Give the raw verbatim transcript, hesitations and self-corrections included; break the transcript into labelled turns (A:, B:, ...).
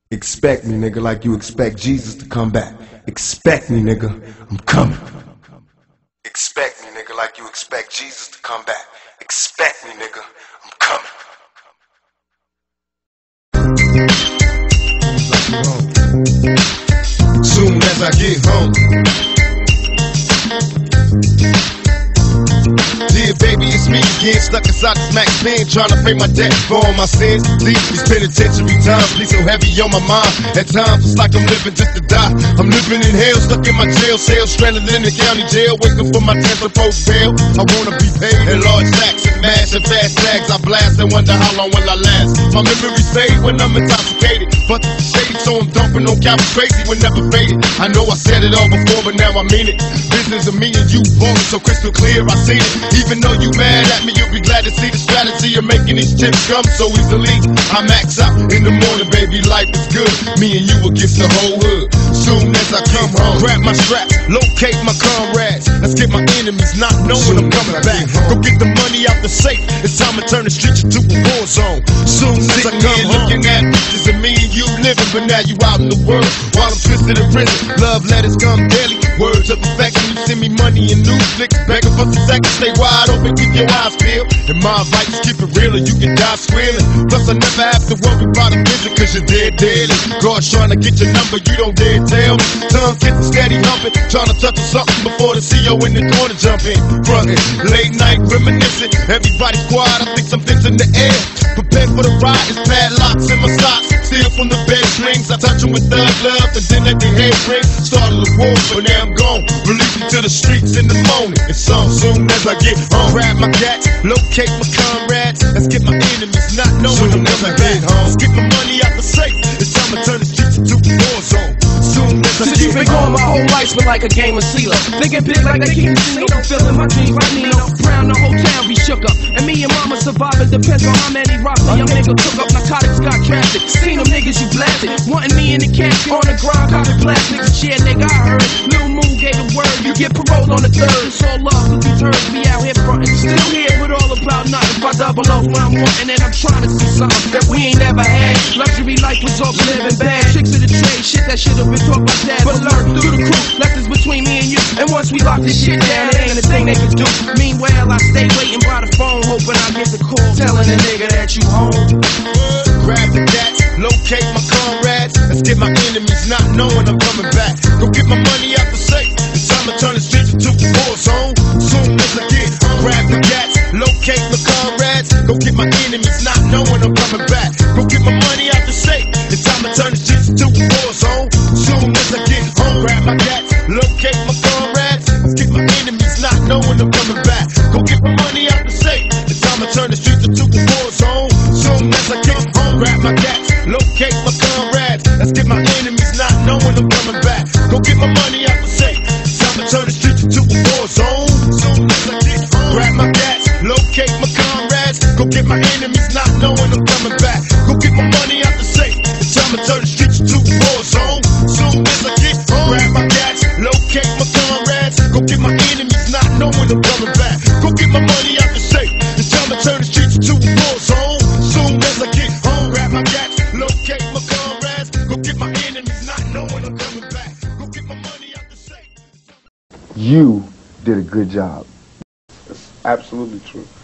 A: Expect me, nigga, like you expect Jesus to come back. Expect me, nigga, I'm coming. Expect me, nigga, like you expect Jesus to come back. Expect me, nigga, I'm coming. Soon as I get home. Yeah, baby, it's me again, stuck inside this Max pen, trying to pay my debt for all my sins. Leave these penitentiary times, be so heavy on my mind. At times, it's like I'm living just to die. I'm living in hell, stuck in my jail cell, stranded in the county jail, waiting for my chance to post bail. I wanna be paid in large sacks and mash and fast tags. I blast and wonder how long will I last. My memories fade when I'm intoxicated, but the shade, so I'm dumping on couch crazy when never faded. I know I said it all before, but now I mean it. Business of me and you, ballin' so crystal clear, I seen it. Even though you mad at me, you'll be glad to see the strategy of making these chips come so easily. I max out in the morning, baby, life is good. Me and you against the whole hood. Soon as I come home, grab my straps, locate my comrades. Let's get my enemies not knowing I'm coming back. Go get the money out the safe. It's time to turn the streets into a war zone. Soon as I come home, looking at pictures of me and you living, but now you out in the world while I'm twisted in prison. Love letters come daily, words of affection. You send me money and news flicks, begging for some seconds. Stay wide open, keep your eyes peeled. And my advice is keep it real or you can die squealing. Plus I never have to worry about a visit cause you're dead daily. God's trying to get your number, you don't dare tell me. Tongue getting steady humping, trying to touch on something before the C O in the corner jump in. Frontin', late night reminiscing, everybody's quiet, I think something's in the air. Prepared for the ride, it's padlocks in my socks. Steal from the bed strings, I touch them with thug love and then let the head ring. Started a war, but now I'm gone. Release me to the streets in the morning. It's on soon as I get home. Grab my cats, locate my comrades. Let's get my enemies not knowing I'm coming back. Let's get my money out the safe. It's time to turn the streets into a war zone. Soon as I
B: Since you've been gone, my whole life's been like a game of CeeLo. Thinking big like they keep casino. Feeling my dreams like Nino. Brown, the whole town be shook up. And me and mama surviving depends on how many rocks a young nigga took up. Narcotics got drafted. Seen them niggas you blasted. Wanting me in the casket on the grind, copy plastics. Shit, nigga, I heard. Lil Moon gave the word. You get paroled on the third. It's all love, cause these herbs be out here frontin'. Still here with all about nothing. If I double off what I'm wanting, and I'm trying to see something that we ain't never had. Luxury life was all living bad. Tricks of the trade, shit that should've been taught by dad. But learn through the crew, left is between me and you. And once we lock this shit down, it ain't a thing they can do. Meanwhile, I stay waiting by the phone, hoping I get the call, telling the nigga that you home.
A: Grab the cats, locate my comrades. Let's get my enemies not knowing I'm coming back. Go get my money out the safe. It's time to turn the streets into a war zone. Soon as I get home, grab the cats, locate my comrades. Go get my enemies not knowing I'm coming back. Go get my money out the safe. It's time to turn the streets into a war zone. Soon as I get home, grab my cats, locate my comrades. Let's get my enemies not knowing I'm coming back. Go get my money out the safe. It's time to turn the streets into a war zone. Soon as I get home, grab my cats, locate my comrades. Let's get my enemies not knowing I'm coming back. Go get my money out the safe. It's time to turn the streets into a war zone. Soon as I get home, grab my cats, locate my comrades. Go get my enemies not knowing I'm coming back. Go get my money out the safe. It's time to turn the streets into a war zone. Soon as I get home, grab my cats, locate my comrades. Go get my enemies not knowing I'm coming back. Go get my money out the safe. It's time to turn the streets into a war zone. Soon as I get home, grab my cats, locate my comrades. Go get my enemies not knowing I'm coming back. Go get my money out the safe.
C: You did a good job.
D: That's absolutely true.